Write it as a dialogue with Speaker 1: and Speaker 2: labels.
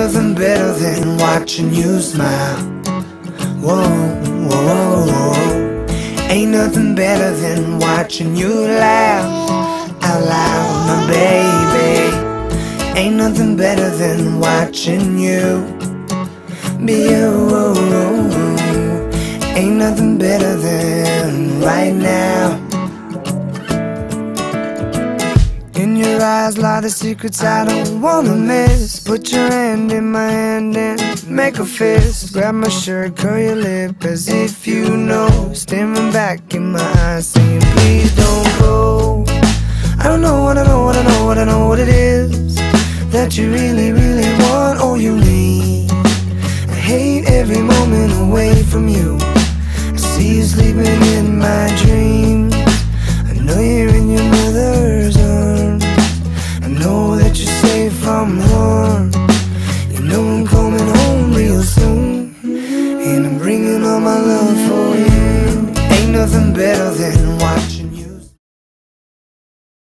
Speaker 1: nothing better than watching you smile. Whoa, whoa, whoa, whoa. Ain't nothing better than watching you laugh out loud, my baby. Ain't nothing better than watching you be you. Ain't nothing better than right now. In your eyes lie the secrets I don't wanna miss. Put your hand in my hand and make a fist. Grab my shirt, curl your lip as if you know. Staring back in my eyes saying please don't go. I don't know what I know, what I know, what I know what it is that you really, really want or you need. I hate every moment away from you. I see you sleeping in my dreams.